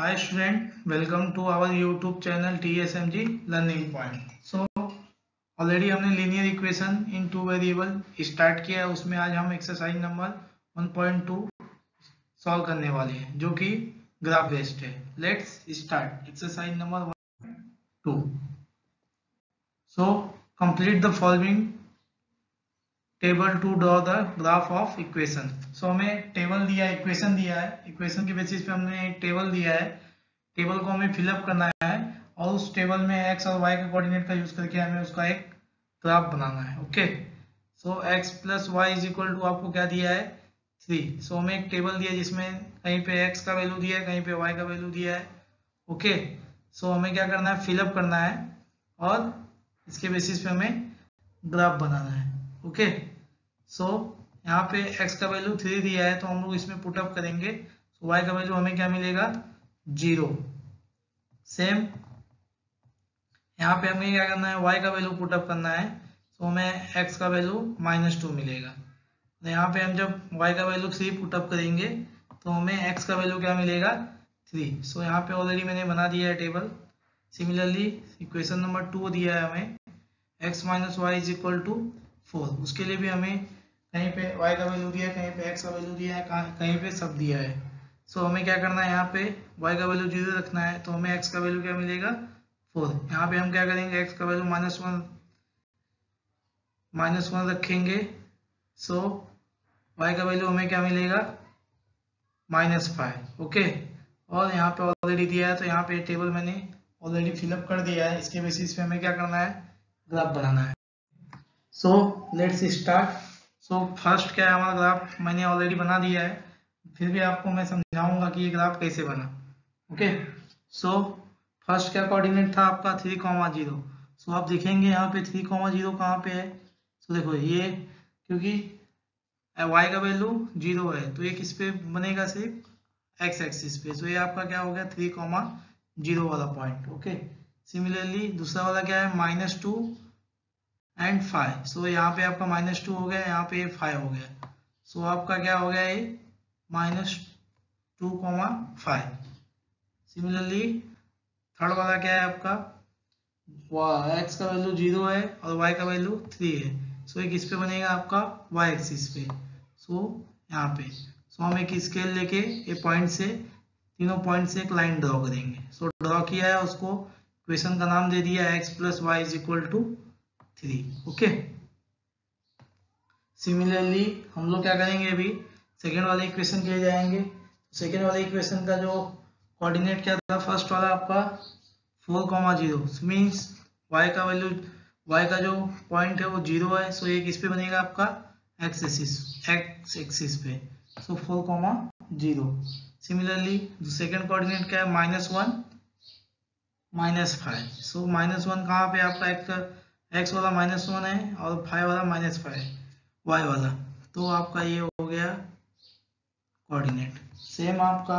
Hi student, welcome to our YouTube channel TSMG Learning Point. So already हमने linear equation in two variable start किया है, उसमें आज हम एक्सरसाइज नंबर 1.2 सॉल्व करने वाले हैं जो कि ग्राफ बेस्ड है. Let's start exercise number 1.2. So complete the following table to draw the graph of equation. So हमें टेबल दिया है, इक्वेशन दिया है, इक्वेशन के बेसिस पे हमने एक टेबल दिया है. टेबल को हमें फिलअप करना है और उस टेबल में एक्स और वाई के कोऑर्डिनेट का यूज करके हमें उसका एक ग्राफ बनाना है. Okay, so X plus Y is equal to आपको क्या दिया है 3. सो हमें एक टेबल दिया है जिसमें कहीं पे एक्स का वैल्यू दिया है, कहीं पे वाई का वैल्यू दिया है. ओके, सो हमें क्या करना है, फिलअप करना है और इसके बेसिस पे हमें ग्राफ बनाना है. ओके, सो यहाँ पे x का वैल्यू 3 दिया है तो हम लोग इसमें पुटअप करेंगे. सो y का वैल्यू हमें क्या मिलेगा 0. सेम यहाँ पे हमें क्या करना है, y का वैल्यू पुटअप करना है. सो हमें x का वैल्यू -2 मिलेगा. तो यहाँ पे हम जब y का वैल्यू 3 पुटअप करेंगे तो हमें x का वैल्यू क्या मिलेगा 3. सो यहाँ पे ऑलरेडी मैंने बना दिया है टेबल. सिमिलरली इक्वेशन नंबर 2 दिया है हमें x minus Y is equal to 4. उसके लिए भी हमें कहीं पे y का वैल्यू दिया है, कहीं पे x का वैल्यू दिया है, कहीं पे सब दिया है. सो हमें क्या करना है, यहाँ पे y का वैल्यू 0 रखना है तो हमें x का वैल्यू क्या मिलेगा 4. यहाँ पे हम क्या करेंगे, x का वैल्यू -1 रखेंगे. सो y का वैल्यू हमें क्या मिलेगा -5. ओके, और यहाँ पे ऑलरेडी दिया है तो यहाँ पे टेबल मैंने ऑलरेडी फिलअप कर दिया है. इसके बेसिस पे हमें क्या करना है, ग्राफ बनाना है. So let's start. So first क्या है, हमारा ग्राफ मैंने ऑलरेडी बना दिया है, फिर भी आपको मैं समझाऊंगा कि ये ग्राफ कैसे बना. ओके, सो फर्स्ट क्या कोऑर्डिनेट था आपका 3,0. सो आप देखेंगे यहाँ पे 3,0 कहाँ पे है. सो देखो ये क्योंकि y का वैल्यू 0 है तो ये किस पे बनेगा, सिर्फ x एक्सिस पे. सो ये आपका क्या हो गया 3,0 वाला पॉइंट. ओके, सिमिलरली दूसरा वाला क्या है -2 एंड 5. सो यहाँ पे आपका -2 हो गया, यहाँ पे 5 हो गया. सो आपका क्या हो गया ये -2,5. सिमिलरली थर्ड वाला क्या है आपका, x का वैल्यू 0 है और y का वैल्यू 3 है. सो ये किस पे बनेगा आपका y एक्सिस पे. सो यहाँ पे हम एक स्केल लेके ये पॉइंट से, तीनों पॉइंट से एक लाइन ड्रॉ करेंगे. सो ड्रॉ किया है, उसको इक्वेशन का नाम दे दिया x plus Y is equal to 3. Okay, similarly हम लोग क्या करेंगे, अभी सेकेंड वाले इक्वेशन के लिए जाएंगे. सेकेंड वाले इक्वेशन का जो कोऑर्डिनेट क्या था, फर्स्ट वाला आपका 4,0 मीन्स y का वैल्यू, y का जो पॉइंट है वो 0 है. सो ये किस पे बनेगा आपका x एक्सिस पे. सो 4,0. सिमिलरली सेकेंड कोऑर्डिनेट क्या है, -1 -5. सो -1 कहाँ पे आपका x वाला -1 है और 5 वाला -5 है y वाला. तो आपका ये हो गया कोऑर्डिनेट. सेम आपका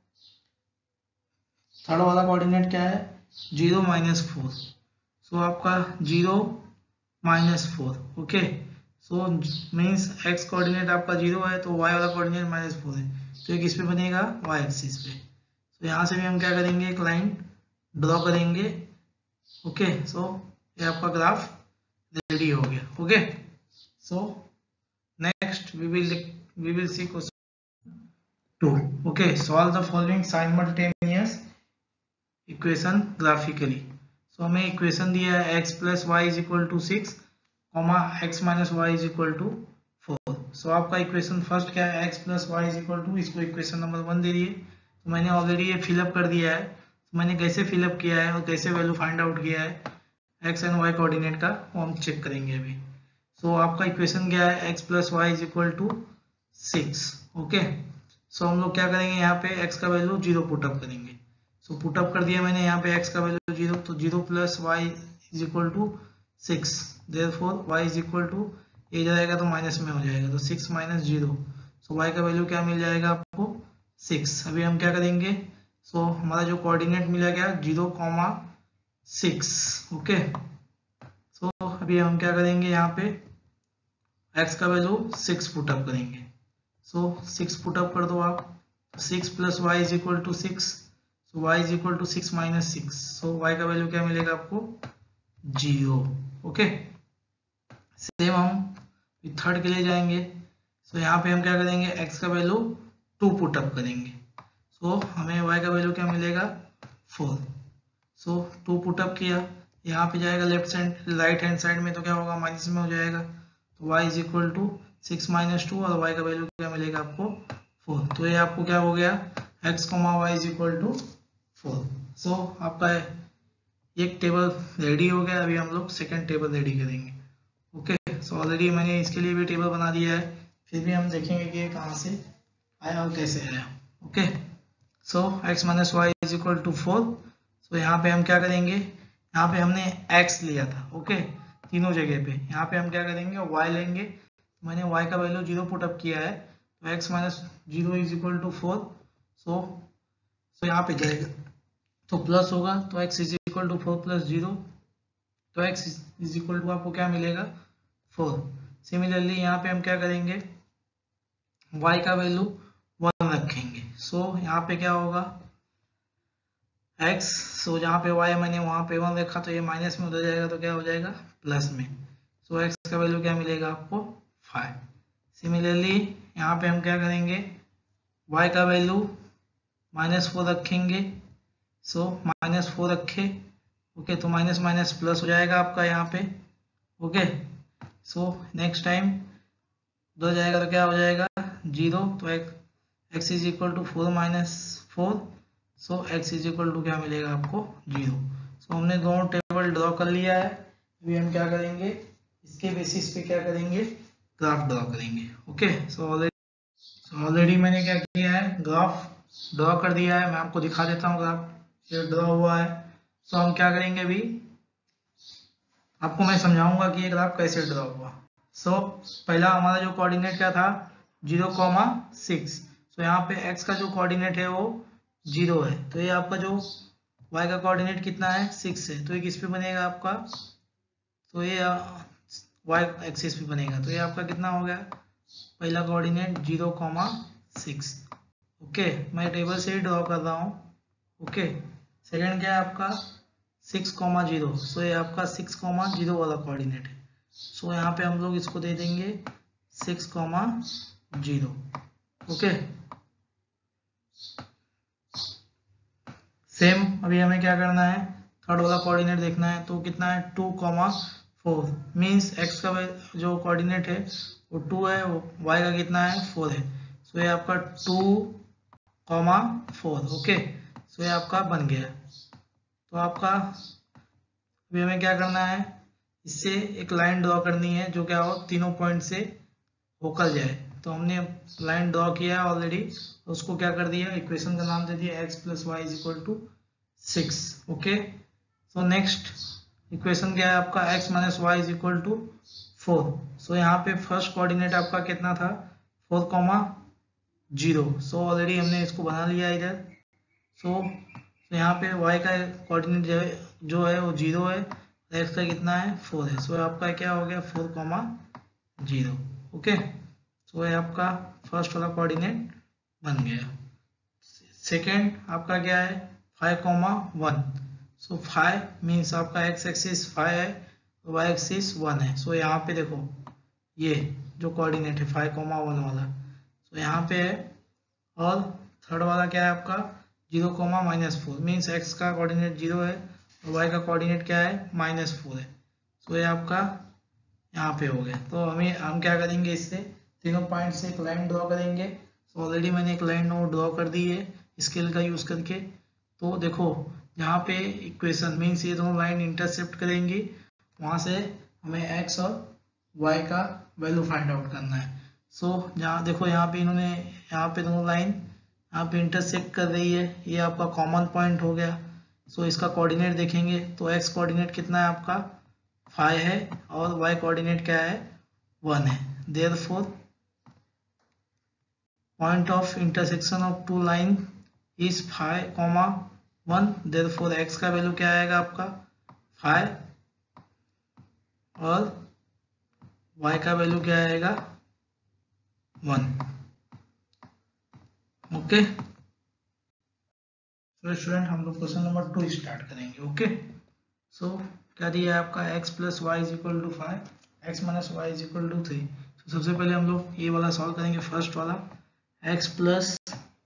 थर्ड वाला कोऑर्डिनेट क्या है 0 -4. सो आपका 0 -4. Okay, so means x coordinate आपका 0 है तो y वाला कोऑर्डिनेट -4 है तो ये किस पे बनेगा y एक्सिस पे. तो यहाँ से भी हम क्या करेंगे, एक लाइन ड्रॉ करेंगे. ओके, सो ये आपका ग्राफ रेडी हो गया. Okay, so next we will see question 2. Okay, solve the following simultaneous equation graphically. So हमें इक्वेशन दिया है x plus Y is equal to 6, x minus Y is equal to 4. So आपका equation first क्या है, x plus Y is equal to, इसको equation number 1 दे दिए. तो मैंने ऑलरेडी ये फिलअप कर दिया है. तो मैंने कैसे फिलअप किया है और कैसे वैल्यू फाइंड आउट किया है x एंड y कोऑर्डिनेट का, वो हम चेक करेंगे अभी. सो आपका इक्वेशन क्या है, x plus Y is equal to 6. Okay, so हम लोग क्या करेंगे, यहाँ पे x का वैल्यू 0 पुटअप करेंगे. सो पुटअप कर दिया मैंने यहाँ पे x का वैल्यू 0, तो 0 plus Y is equal to 6. Therefore y is equal to, ये जाएगा तो माइनस में हो जाएगा, तो 6 - 0. सो y का वैल्यू क्या मिल जाएगा आपको 6. अभी हम क्या करेंगे, सो हमारा जो कोऑर्डिनेट मिला गया 0,6. ओके, सो अभी हम क्या करेंगे, यहाँ पे x का वैल्यू 6 पुटअप करेंगे. सो 6 पुटअप कर दो आप, 6 plus Y is equal to 6. So y is equal to 6 minus 6, so y का वैल्यू क्या मिलेगा आपको 0। ओके, सेम हम थर्ड के लिए जाएंगे। सो यहाँ पे हम क्या करेंगे, x का वैल्यू 2 पुट अप करेंगे, सो हमें y का वैल्यू क्या मिलेगा 4। सो 2 पुट अप किया, यहाँ पे जाएगा left side right hand side में तो क्या होगा माइनस में हो जाएगा, तो y is equal to 6 minus 2 और y का वैल्यू क्या मिलेगा आपको 4। तो ये आपको क्या हो गया x, y is equal to 4। So आपका एक टेबल रेडी हो गया। अभी हम लोग सेकेंड टेबल रेडी करेंगे। ओके, सो ऑलरेडी मैंने इसके लिए भी टेबल बना दिया है, फिर भी हम देखेंगे कि ये कहाँ से आया और कैसे आया। Okay, so x minus Y is equal to 4। So यहाँ पे हम क्या करेंगे, यहाँ पे हमने x लिया था, ओके तीनों जगह पे, यहाँ पे हम क्या करेंगे y लेंगे। मैंने y का वैल्यू 0 पुट अप किया है, तो x minus 0 is equal to 4। So यहाँ पे जाएगा तो प्लस होगा, तो x is equal to 4 plus 0, तो x इज इक्वल टू आपको क्या मिलेगा 4। सिमिलरली यहाँ पे हम क्या करेंगे, y का वैल्यू 1 रखेंगे। सो यहाँ पे क्या होगा x, सो जहाँ पे y मैंने वहाँ पे 1 रखा तो ये माइनस में उधर जाएगा तो क्या हो जाएगा प्लस में। सो x का वैल्यू क्या मिलेगा आपको 5। सिमिलरली यहाँ पे हम क्या करेंगे, y का वैल्यू -4 रखेंगे। सो -4 रखे, ओके तो माइनस माइनस प्लस हो जाएगा आपका यहाँ पे। ओके, सो नेक्स्ट टाइम उधर जाएगा तो क्या हो जाएगा 0, तो x is equal to 4 minus 4। So x is equal to क्या मिलेगा आपको 0। सो हमने दोनों टेबल ड्रॉ कर लिया है। अभी हम क्या करेंगे, इसके बेसिस पे क्या करेंगे ग्राफ ड्रॉ करेंगे। ओके, सो ऑलरेडी मैंने क्या किया है ग्राफ ड्रॉ कर दिया है। मैं आपको दिखा देता हूँ ग्राफ ये ड्रॉ हुआ है। सो हम क्या करेंगे, अभी आपको मैं समझाऊंगा कि ये ग्राफ कैसे ड्रॉ हुआ। सो पहला हमारा जो कोऑर्डिनेट क्या था 0,6। सो यहाँ पे x का जो कोऑर्डिनेट है वो 0 है, तो ये आपका जो y का कोऑर्डिनेट कितना है 6 है, तो ये किस पे बनेगा आपका, तो ये y एक्सिस पे बनेगा। तो ये आपका कितना हो गया पहला कोऑर्डिनेट 0,6। ओके, मैं टेबल से ही ड्रॉ कर रहा हूँ। ओके, सेकंड क्या है आपका 6,0। सो ये आपका 6,0 वाला कोऑर्डिनेट है। सो यहाँ पे हम लोग इसको दे देंगे 6,0। ओके, सेम अभी हमें क्या करना है थर्ड वाला कोऑर्डिनेट देखना है, तो कितना है 2,4 मीन्स x का जो कोऑर्डिनेट है वो 2 है, y का कितना है 4 है। सो ये आपका 2,4। ओके, सो ये आपका बन गया। तो आपका अभी हमें क्या करना है, इससे एक लाइन ड्रॉ करनी है जो क्या हो तीनों पॉइंट से होकर जाए। तो हमने लाइन ड्रॉ किया है ऑलरेडी, उसको क्या कर दिया इक्वेशन का नाम दे दिया x plus Y is equal to 6। Okay, so next equation क्या है आपका x minus Y is equal to 4। So यहाँ पे फर्स्ट कोऑर्डिनेट आपका कितना था 4,0। सो ऑलरेडी हमने इसको बना लिया इधर। सो यहाँ पे y का कोऑर्डिनेट जो है वो 0 है, x का कितना है 4 है। सो आपका क्या हो गया 4,0। ओके, सो ये आपका फर्स्ट वाला कोऑर्डिनेट बन गया। सेकेंड आपका क्या है 5,1। सो 5 मीन्स आपका x एक्सिस 5 है, y एक्सिस 1 है। सो यहाँ पे देखो ये जो कोऑर्डिनेट है 5,1 वाला, सो यहाँ पे है। और थर्ड वाला क्या है आपका 0,-4 मीन्स x का कोऑर्डिनेट 0 है और y का कोऑर्डिनेट क्या है -4 है। सो ये आपका यहाँ पे हो गया। तो हम क्या करेंगे, इससे तीनों पॉइंट से एक लाइन ड्रॉ करेंगे। तो ऑलरेडी मैंने एक लाइन ड्रॉ कर दी है स्केल का यूज करके। तो देखो यहाँ पे इक्वेशन मीन्स ये दोनों लाइन इंटरसेप्ट करेंगी, वहां से हमें x और y का वैल्यू फाइंड आउट करना है। सो जहाँ देखो यहाँ पे इन्होंने यहाँ पे दोनों लाइन यहाँ पे इंटरसेक्ट कर रही है, ये आपका कॉमन पॉइंट हो गया। सो इसका कोऑर्डिनेट देखेंगे तो x कोऑर्डिनेट कितना है आपका 5 है और y कोऑर्डिनेट क्या है 1 है। Therefore point of intersection of two line is 5,1। Therefore x का वैल्यू क्या आएगा आपका 5 और y का वैल्यू क्या आएगा 1। ओके, तो स्टूडेंट हम लोग क्वेश्चन नंबर 2 स्टार्ट करेंगे। ओके, सो क्या दिया है आपका x plus Y is equal to 5, x minus Y is equal to 3। तो सबसे पहले हम लोग ये वाला सॉल्व करेंगे, फर्स्ट वाला x plus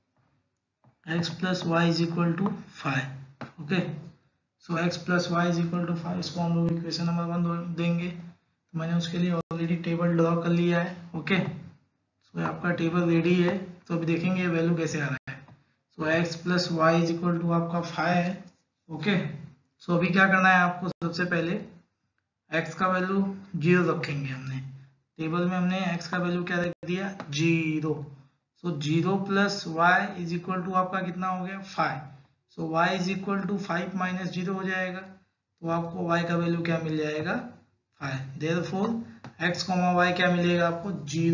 Y is equal to 5। Okay, so x plus Y is equal to 5, इसको हम लोग इक्वेशन नंबर 1 देंगे। तो मैंने उसके लिए ऑलरेडी टेबल ड्रॉ कर लिया है। ओके, सो आपका टेबल रेडी है, तो अभी देखेंगे वैल्यू कैसे आ रहा है। So x plus Y is equal to आपका 5 है। ओके, सो अभी क्या करना है आपको, सबसे पहले x का वैल्यू 0 रखेंगे। हमने टेबल में हमने x का वैल्यू क्या रख दिया, 0। So 0 plus Y is equal to आपका कितना हो गया, 5। So y is equal to 5 minus 0 हो जाएगा, तो आपको y का वैल्यू क्या मिल जाएगा, 5। देयरफॉर x कॉमा वाई क्या मिलेगा आपको,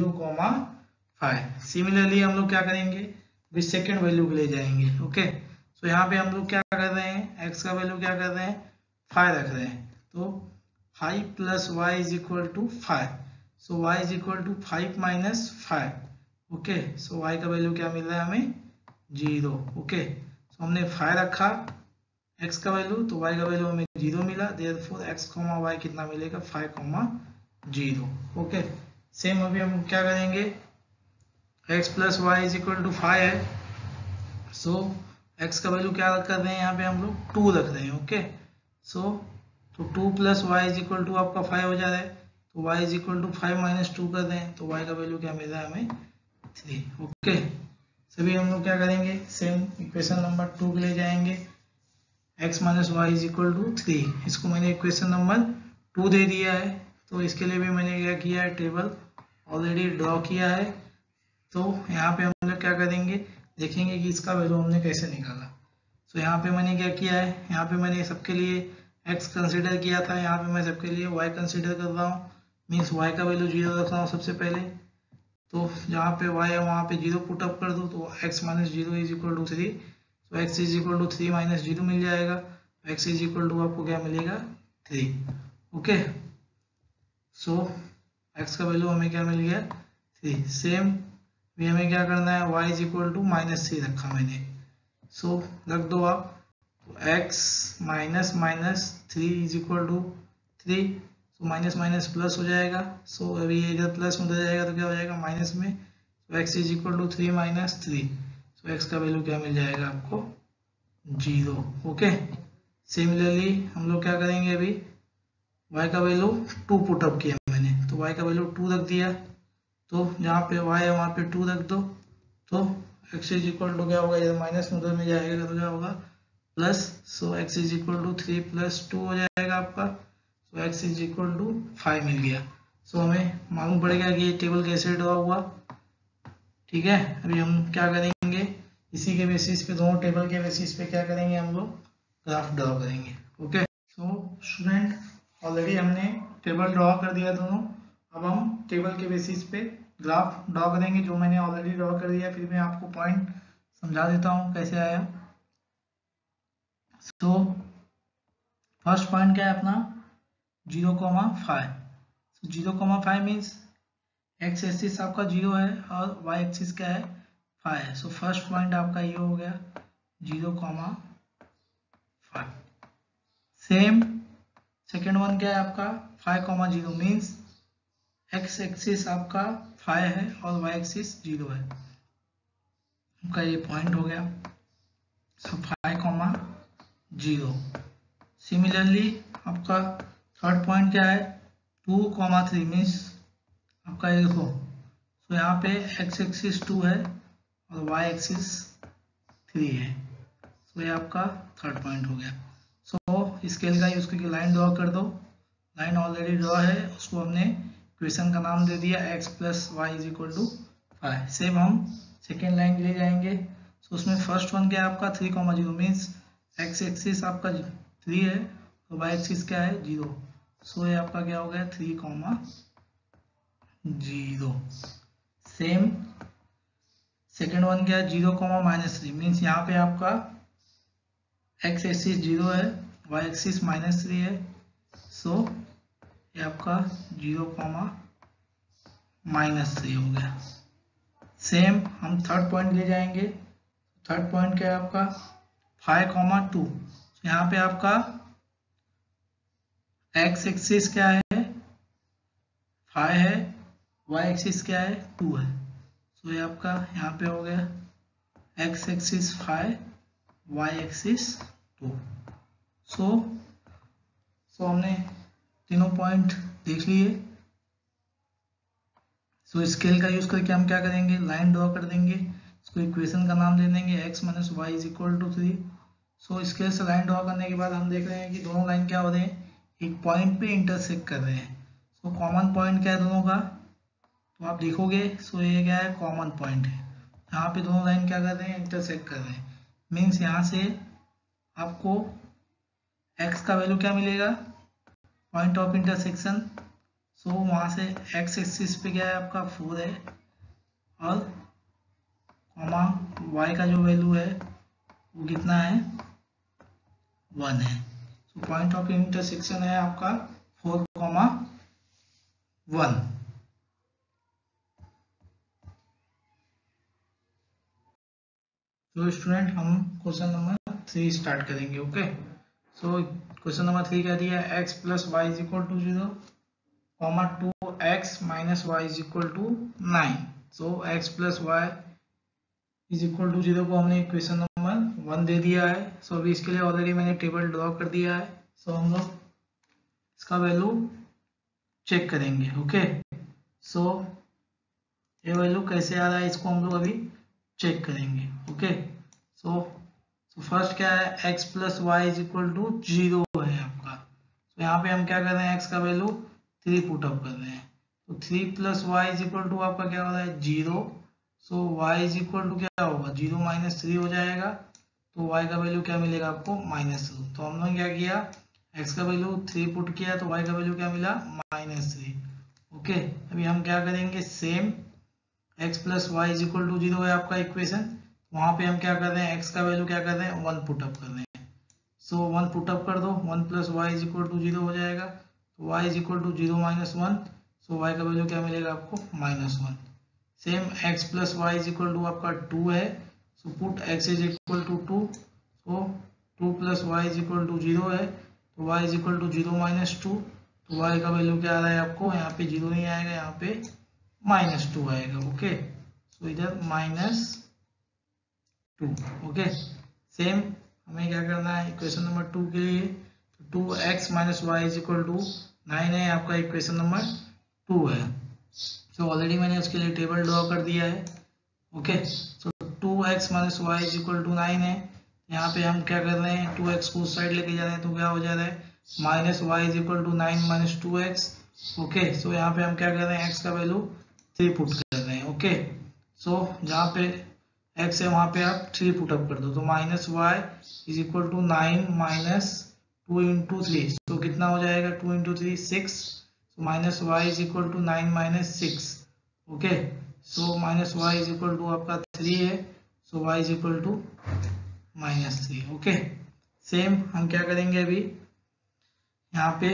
0,5। सिमिलरली हम लोग क्या करेंगे, विद सेकेंड वैल्यू के ले जाएंगे। ओके, सो यहाँ पे हम लोग क्या कर रहे हैं, x का वैल्यू क्या कर रहे हैं, 5 रख रहे हैं। तो 5 plus Y is equal to 5। So y is equal to 5 minus 5। Okay, so y का वैल्यू क्या मिल रहा है हमें, 0। ओके, सो हमने 5 रखा x का वैल्यू, तो y का वैल्यू हमें 0 मिला। देयरफॉर x कॉमा वाई कितना मिलेगा, 5,0। ओके, सेम अभी हम क्या करेंगे, x plus Y is equal to 5 है। सो x का वैल्यू क्या कर रहे हैं, यहाँ पे हम लोग 2 रख रहे हैं। ओके, सो तो 2 plus Y is equal to आपका 5 हो जा रहा है, तो y is equal to 5 minus 2 कर रहे हैं, तो y का वैल्यू क्या मिल रहा है हमें, 3। ओके, सभी हम लोग क्या करेंगे, सेम इक्वेशन नंबर 2 के लिए जाएंगे, x minus Y is equal to 3। इसको मैंने इक्वेशन नंबर 2 दे दिया है, तो इसके लिए भी मैंने क्या किया है, टेबल ऑलरेडी ड्रॉ किया है। तो यहाँ पे हम लोग क्या करेंगे, देखेंगे कि इसका वैल्यू हमने कैसे निकाला। तो यहाँ पे मैंने क्या किया है, यहाँ पे मैंने सबके लिए x कंसीडर किया था, यहाँ पे मैं सबके लिए y कंसीडर कर रहा हूँ। मीन्स y का वैल्यू 0 रख रहा हूँ सबसे पहले। तो जहाँ पे y है वहाँ पे 0 पुट अप कर दो, तो x minus 0 is equal to 3। तो x is equal to 3 minus 0 मिल जाएगा, x इज इक्वल टू आपको क्या मिलेगा, 3। ओके, सो x का वैल्यू हमें क्या मिल गया, 3। सेम भी हमें क्या करना है, y is equal to minus 3 रखा मैंने। सो रख दो आप, तो x minus minus 3 is equal to 3। So minus minus plus हो जाएगा। सो अभी ये इधर प्लस में उधर जाएगा तो क्या हो जाएगा, माइनस में। तो x is equal to 3 minus 3। So x का वैल्यू क्या मिल जाएगा आपको, 0। ओके, सिमिलरली हम लोग क्या करेंगे, अभी y का वैल्यू 2 पुट अप किया मैंने, तो y का वैल्यू 2 रख दिया। तो जहाँ पे y है वहाँ पे 2 रख दो, तो x इज इक्वल टू क्या होगा, इधर माइनस में उधर में जाएगा तो क्या होगा, plus. So x is equal to 3 plus 2 हो जाएगा आपका। So x is equal to 5 मिल गया। सो हमें मालूम पड़ेगा कि ये टेबल कैसे ड्रॉ हुआ। ठीक है, अभी हम क्या करेंगे, इसी के बेसिस पे, दोनों टेबल के बेसिस पे क्या करेंगे, हम लोग ग्राफ ड्रॉ करेंगे। ओके, सो स्टूडेंट ऑलरेडी हमने टेबल ड्रॉ कर दिया दोनों। अब हम टेबल के बेसिस पे ग्राफ ड्रॉ करेंगे, जो मैंने ऑलरेडी ड्रॉ कर दिया। फिर मैं आपको पॉइंट समझा देता हूँ कैसे आया। तो फर्स्ट पॉइंट क्या है अपना, 0,5। 0,5 मीन्स एक्स एक्सिस आपका 0 है और वाई एक्सिस क्या है, 5 है। सो फर्स्ट पॉइंट आपका ये हो गया 0,5। सेम सेकेंड वन क्या है आपका, 5,0 मीन्स एक्स एक्सिस आपका 5 है और वाई एक्सिस 0 है। आपका ये पॉइंट हो गया। सो 5,0। सिमिलरली आपका थर्ड पॉइंट क्या है, 2,3 मीन्स आपका ये देखो। सो यहाँ पे एक्स एक्सिस 2 है और वाई एक्सिस 3 है। सो ये आपका थर्ड पॉइंट हो गया। सो स्केल का यूज करके लाइन ड्रॉ कर दो। लाइन ऑलरेडी ड्रॉ है, उसको हमने इक्वेशन का नाम दे दिया x plus Y is equal to 5। Same हम सेकेंड लाइन के लिए जाएंगे। सो उसमें फर्स्ट वन क्या है आपका, 3,0 मीन्स एक्स एक्सिस आपका 3 है और वाई एक्सिस क्या है, 0। सो ये आपका क्या हो गया, 3,0। सेम सेकेंड वन क्या है, 0,-3 मीन्स यहाँ पे आपका एक्स एक्सिस 0 है, वाई एक्सिस -3 है। सो ये आपका 0,-3 हो गया। सेम हम थर्ड पॉइंट ले जाएंगे। थर्ड पॉइंट क्या है आपका, 5,2। यहाँ पे आपका x एक्सिस क्या है 5 है, y एक्सिस क्या है 2 है। सो ये आपका यहाँ पे हो गया x axis 5, y axis 2। So हमने तीनों पॉइंट देख लिए। सो स्केल का यूज करके हम क्या करेंगे, लाइन ड्रॉ कर देंगे, इसको इक्वेशन का नाम दे देंगे x minus Y is equal to 3। So scale से लाइन ड्रॉ करने के बाद हम देख रहे हैं कि दोनों लाइन क्या हो रहे हैं, एक पॉइंट पे इंटरसेक्ट कर रहे हैं। सो कॉमन पॉइंट क्या है दोनों का, तो आप देखोगे सो ये क्या है कॉमन पॉइंट है, यहाँ पे दोनों लाइन क्या कर रहे हैं, इंटरसेक्ट कर रहे हैं। मीन्स यहाँ से आपको x का वैल्यू क्या मिलेगा, पॉइंट ऑफ इंटरसेक्शन। सो वहाँ से x एक्सिस पे क्या है आपका 4 है, और कॉमा y का जो वैल्यू है वो कितना है 1 है। सो पॉइंट ऑफ इंटरसेक्शन है आपका 4,1। तो स्टूडेंट हम क्वेश्चन नंबर 3 स्टार्ट करेंगे। ओके, सो क्वेश्चन नंबर 3 क्या दिया है, x plus Y is equal to 0, comma 2x minus Y is equal to 9। So x plus Y is equal to 0 को हमने इक्वेशन नंबर 1 दे दिया है। सो अभी इसके लिए ऑलरेडी मैंने टेबल ड्रॉ कर दिया है। सो हम लोग इसका वैल्यू चेक करेंगे। ओके, सो ये वैल्यू कैसे आ रहा है इसको हम लोग अभी चेक करेंगे। ओके, सो फर्स्ट क्या है, x plus Y is equal to 0 है आपका। तो यहाँ पे हम क्या कर रहे हैं, x का वैल्यू 3 पुट अप कर रहे हैं। तो 3 plus Y is equal to आपका क्या हो रहा है 0। So y is equal to क्या होगा 0 माइनस 3 हो जाएगा। तो y का वैल्यू क्या मिलेगा आपको -2। तो हम लोगों ने क्या किया, x का वैल्यू 3 पुट किया तो y का वैल्यू क्या मिला -3। ओके, अभी हम क्या करेंगे, same x plus Y is equal to 0 है आपका इक्वेशन, वहां पे हम क्या कर रहे हैं, x का वैल्यू क्या कर रहे हैं 1 पुट अप कर रहे हैं। सो 1 पुट अप कर दो, 1 plus Y is equal to 0 हो जाएगा। तो y is equal to 0 minus 1। So y का वैल्यू क्या मिलेगा आपको -1। Same x plus Y is equal to आपका 2 है। So put x is equal to 2। So 2 plus Y is equal to 0 है, तो y is equal to 0 minus 2। तो y का वैल्यू क्या आ रहा है आपको, यहाँ पे 0 नहीं आएगा, यहाँ पे -2 आएगा। ओके, सो इधर -2। ओके, सेम हमें क्या करना है इक्वेशन नंबर 2 के लिए, तो 2x minus Y is equal to 9 है आपका इक्वेशन नंबर 2 है। तो ऑलरेडी मैंने उसके लिए टेबल ड्रॉ कर दिया है। ओके, तो 2x minus Y is equal to 9 है। यहाँ पे हम क्या कर रहे हैं, 2x को उस साइड लेके जा रहे हैं, तो क्या हो जा रहा है minus Y is equal to 9 minus 2x। Okay, so यहाँ पे हम क्या कर रहे हैं, x का वैल्यू 3 पुट कर रहे हैं। ओके, सो जहाँ पे x है वहाँ पे आप 3 पुट अप कर दो, तो minus Y is equal to 9 minus 2 into 3। तो कितना हो जाएगा 2 into 3 6। so minus y is equal to 9 minus 6। Okay, so minus y is equal to आपका 3 है, सो y is equal to -3। Okay, same हम क्या करेंगे अभी, यहाँ पे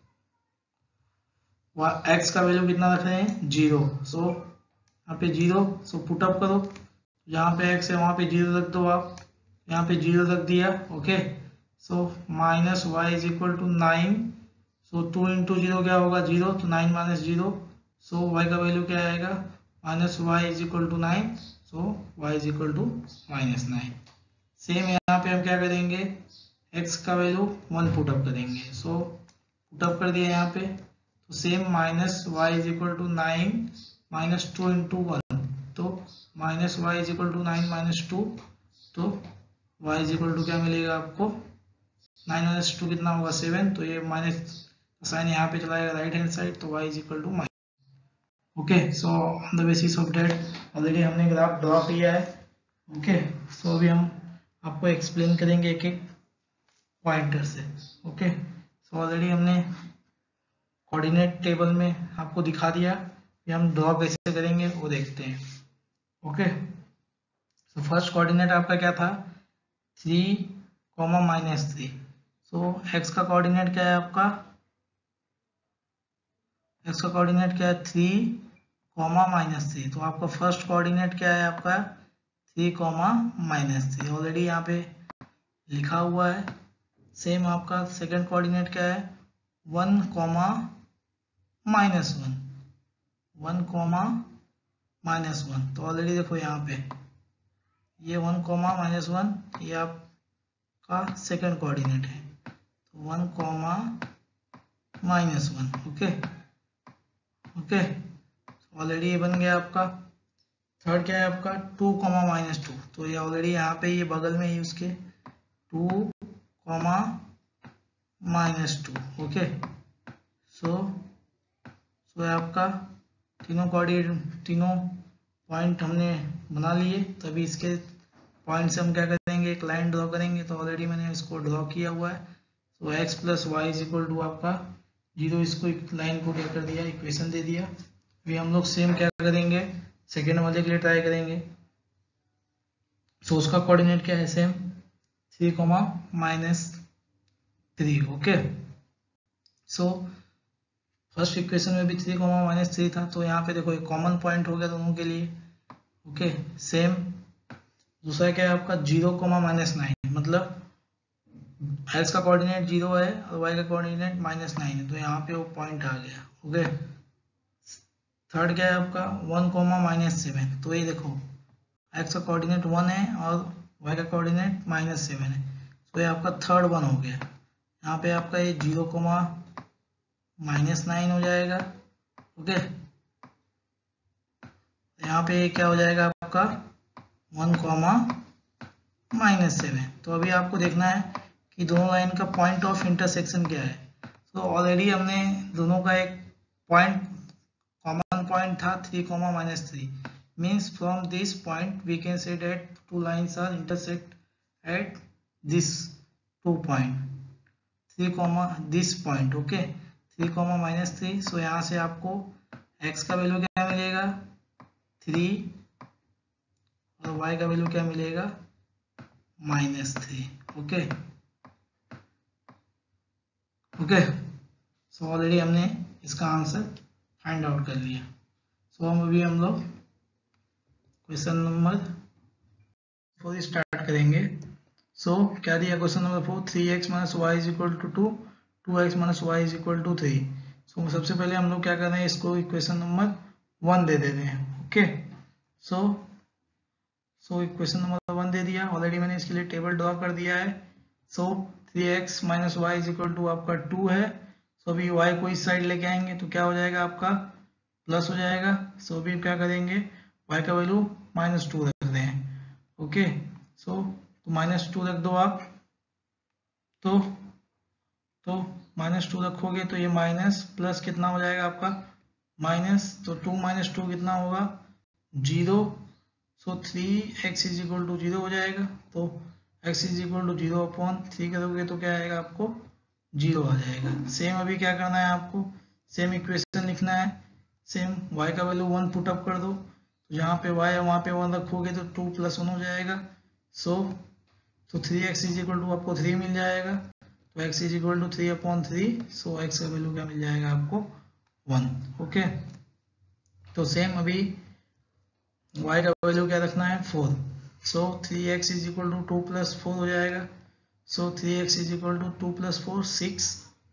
x का वैल्यू कितना रख रहे हैं 0। सो यहाँ पे 0, सो पुट अप करो, जहाँ पे x है वहाँ पे 0 रख दो आप, यहाँ पे 0 रख दिया। Okay, so minus Y is equal to 9। So 2 into 0 क्या होगा 0, तो 9 माइनस 0। सो y का वैल्यू क्या आएगा minus Y is equal to 9। So y is equal to -9। Same यहाँ पे हम क्या करेंगे, x का वैल्यू 1 पुट अप करेंगे। सो पुट अप कर दिया यहाँ पे, तो same minus Y is equal to 9 minus 2 into 1। तो minus Y is equal to 9 minus 2। तो y इज इक्वल टू क्या मिलेगा आपको 9 माइनस 2 कितना होगा 7। तो ये माइनस साइन यहाँ पे चलाएगा राइट हैंड साइड, तो y is equal to -। Okay, so on the basis of that already हमने ग्राफ ड्रॉ किया है। ओके, सो अभी हम आपको एक्सप्लेन करेंगे एक एक पॉइंटर से। ओके, सो ऑलरेडी हमने कोऑर्डिनेट टेबल में आपको दिखा दिया कि हम ड्रॉ कैसे करेंगे, वो देखते हैं। ओके, सो फर्स्ट कोऑर्डिनेट आपका क्या था 3, -3। सो x का कोऑर्डिनेट क्या है आपका, x का कोऑर्डिनेट क्या है 3, -3। तो आपका फर्स्ट कोऑर्डिनेट क्या है आपका 3, -3। ऑलरेडी यहाँ पे लिखा हुआ है। सेम आपका सेकंड कोऑर्डिनेट क्या है 1, -1, 1, -1। तो ऑलरेडी देखो यहाँ पे ये 1, -1 ये आपका सेकंड कोऑर्डिनेट है, तो 1, -1। ओके ओके, ऑलरेडी ये बन गया आपका। थर्ड क्या है आपका 2, -2। तो ये ऑलरेडी यहाँ पे ये बगल में ही उसके 2, -2। ओके, सो आपका तीनों कोऑर्डिनेट, तीनों पॉइंट हमने बना लिए। तभी इसके पॉइंट से हम क्या करेंगे, एक लाइन ड्रॉ करेंगे। तो ऑलरेडी मैंने इसको ड्रॉ किया हुआ है। तो x + y = आपका 0, इसको एक लाइन को क्या कर दिया, इक्वेशन दे दिया। अभी हम लोग सेम क्या करेंगे, सेकेंड वाले के लिए ट्राई करेंगे। सो उसका कोऑर्डिनेट क्या है, same 3, -3। Okay, so first equation में भी 3, -3 था, तो यहाँ पे देखो एक कॉमन पॉइंट हो गया दोनों के लिए। ओके, सेम दूसरा क्या है आपका 0, -9, मतलब x का कोऑर्डिनेट 0 है और y का कोऑर्डिनेट -9 है, तो यहाँ पे वो पॉइंट आ गया। ओके, थर्ड क्या है आपका 1, -7। तो ये देखो x का कोऑर्डिनेट 1 है और y का कोऑर्डिनेट -7 है, तो ये आपका थर्ड 1 हो गया। यहाँ पे आपका ये 0, -9 हो जाएगा। ओके, यहाँ पे क्या हो जाएगा आपका 1, -7। तो अभी आपको देखना है कि दोनों लाइन का पॉइंट ऑफ इंटरसेक्शन क्या है। तो ऑलरेडी हमने दोनों का एक पॉइंट, कॉमन पॉइंट था 3, -3। Means from this point we can say that two lines are intersect at this 2 point, 3, this point. Okay, 3, -3। सो यहाँ से आपको x का वैल्यू क्या मिलेगा 3 और y का वैल्यू क्या मिलेगा -3। ओके ओके, सो ऑलरेडी हमने इसका आंसर फाइंड आउट कर लिया। सो अभी हम लोग क्वेश्चन नंबर 4 स्टार्ट करेंगे। सो क्या दिया question number 4, 3x - y = 2, 2x - y = 3। So सबसे पहले हम लोग क्या कर रहे हैं, इसको इक्वेशन नंबर 1 दे देते हैं। ओके, सो इक्वेशन नंबर 1 दे दिया। ऑलरेडी मैंने इसके लिए टेबल ड्रॉ कर दिया है। सो 3x - y = आपका 2 है। सो अभी y को इस साइड लेके आएंगे तो क्या हो जाएगा आपका प्लस हो जाएगा। सो अभी क्या करेंगे, y का वैल्यू -2 रख दें। ओके, सो -2 रख दो आप। तो -2 रखोगे तो ये माइनस प्लस कितना हो जाएगा आपका माइनस, तो 2 - 2 कितना होगा 0। सो 3x = 0 हो जाएगा। तो x = 0/3 करोगे तो क्या आएगा आपको 0 आ जाएगा। सेम अभी क्या करना है आपको, सेम इक्वेशन लिखना है। सेम y का वैल्यू 1 पुट अप कर दो, तो जहाँ पे y है वहाँ पे 1 रखोगे तो 2 + 1 हो जाएगा। सो 3x = आपको 3 मिल जाएगा। तो x = 3/3। सो x का वैल्यू क्या मिल जाएगा आपको 1। ओके, तो सेम अभी y का वैल्यू क्या रखना है 4। सो 3x = 2 + 4 हो जाएगा। सो 3x = 2 + 4 6,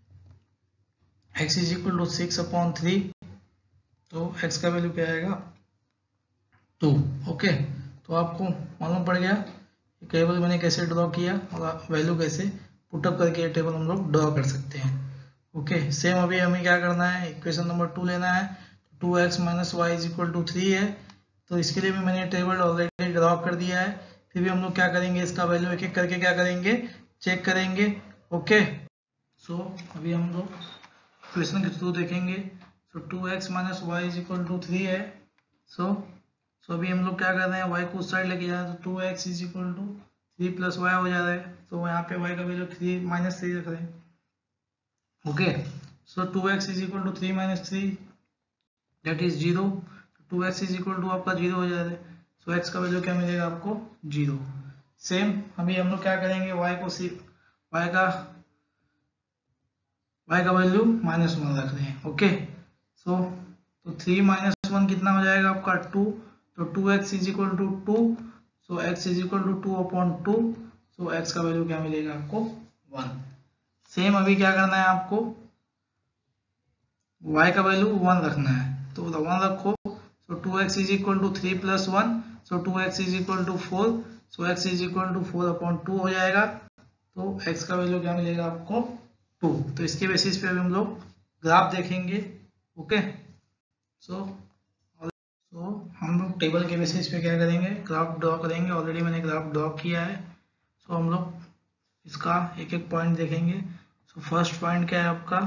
x = 6/3। तो x का वैल्यू क्या आएगा 2। ओके, तो आपको मालूम पड़ गया टेबल मैंने कैसे ड्रॉ किया और वैल्यू कैसे पुटअप करके टेबल हम लोग ड्रॉ कर सकते हैं। ओके, सेम अभी हमें क्या करना है, इक्वेशन नंबर 2 लेना है। 2x - y = 3 है, तो इसके लिए भी मैंने टेबल ऑलरेडी ड्रॉ कर दिया है। फिर भी हम लोग क्या करेंगे, इसका वैल्यू एक एक करके क्या करेंगे चेक करेंगे। ओके, सो अभी हम लोग क्वेश्चन के थ्रू देखेंगे। सो 2x - y = 3 है। सो अभी हम लोग क्या कर रहे हैं, y को उस साइड लेके जा रहे हैं। तो 2x = 3 + y हो जा रहा है। तो यहाँ पे y का वैल्यू 3 -3 रख रहे हैं। Okay, so 2x = 3 - 3 that is 0। 2x = आपका 0 हो जा रहा है। सो x का वैल्यू क्या मिलेगा आपको 0। सेम अभी हम लोग क्या करेंगे, y का वैल्यू -1 रख रहे हैं। ओके, सो तो 3 - 1 कितना हो जाएगा आपका 2। तो 2x = 2। So x = 2/2। So x का वैल्यू क्या मिलेगा आपको 1। सेम अभी क्या करना है आपको, y का वैल्यू 1 रखना है, तो 1 रखो। So 2x is equal to 3 plus 1, so 2x is equal to 4, so x is equal to 4/2 हो जाएगा। तो x का वैल्यू क्या मिलेगा आपको 2। तो इसके बेसिस पे अभी हम लोग ग्राफ देखेंगे। ओके, सो हम लोग टेबल के बेसिस पे क्या करेंगे, ग्राफ ड्रॉ करेंगे। ऑलरेडी मैंने ग्राफ ड्रॉ किया है। सो हम लोग इसका एक एक पॉइंट देखेंगे। सो फर्स्ट पॉइंट क्या है आपका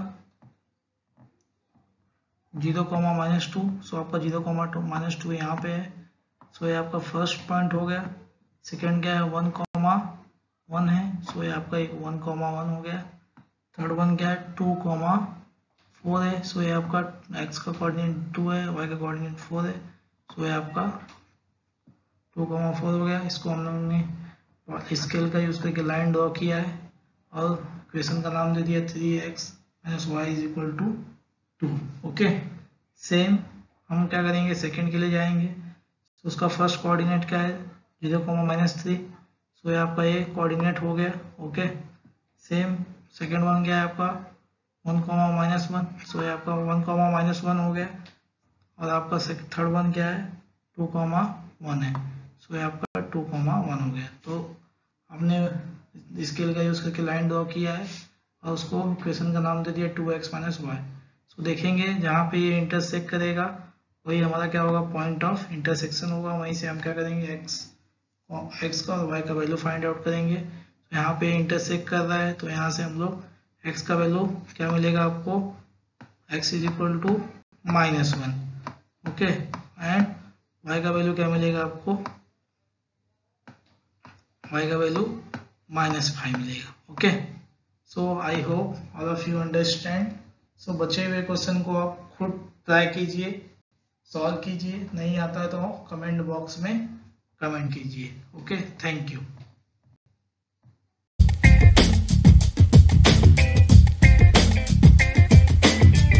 0,-2। सो आपका 0,2 यहाँ पे है। सो ये आपका फर्स्ट पॉइंट हो गया। सेकेंड क्या है 1,1 है। सो ये आपका 1,1 हो गया। थर्ड वन क्या है 2,4 है। सो ये आपका x का कोऑर्डिनेट 2 है, y का कोऑर्डिनेट 4 है। सो ये आपका 2,4 हो गया। इसको हम लोगों ने स्केल का यूज करके लाइन ड्रॉ किया है और इक्वेशन का नाम दे दिया 3x - y = 2। ओके, सेम हम क्या करेंगे, सेकंड के लिए जाएंगे। तो उसका फर्स्ट कोऑर्डिनेट क्या है 0,-3। सो ये आपका ये कोऑर्डिनेट हो गया। ओके, सेम सेकंड वन क्या है आपका 1,-1। सो ये आपका 1,-1 हो गया। और आपका थर्ड वन क्या है 2,1 है। सो ये आपका 2,1 हो गया। तो हमने स्केल का यूज करके लाइन ड्रॉ किया है और उसको इक्वेशन का नाम दे दिया 2x - y। सो देखेंगे जहाँ पे ये इंटरसेक्ट करेगा वही हमारा क्या होगा, पॉइंट ऑफ इंटरसेक्शन होगा। वहीं से हम क्या करेंगे x का और y का वैल्यू फाइंड आउट करेंगे। तो यहाँ पे इंटरसेक्ट कर रहा है, तो यहाँ से हम लोग x का वैल्यू क्या मिलेगा आपको, x = -1। ओके, एंड y का वैल्यू क्या मिलेगा आपको, y का वैल्यू -5 मिलेगा। Okay, so I hope all of you understand. So बचे हुए क्वेश्चन को आप खुद ट्राई कीजिए, सॉल्व कीजिए। नहीं आता है तो कमेंट बॉक्स में कमेंट कीजिए। Okay, thank you.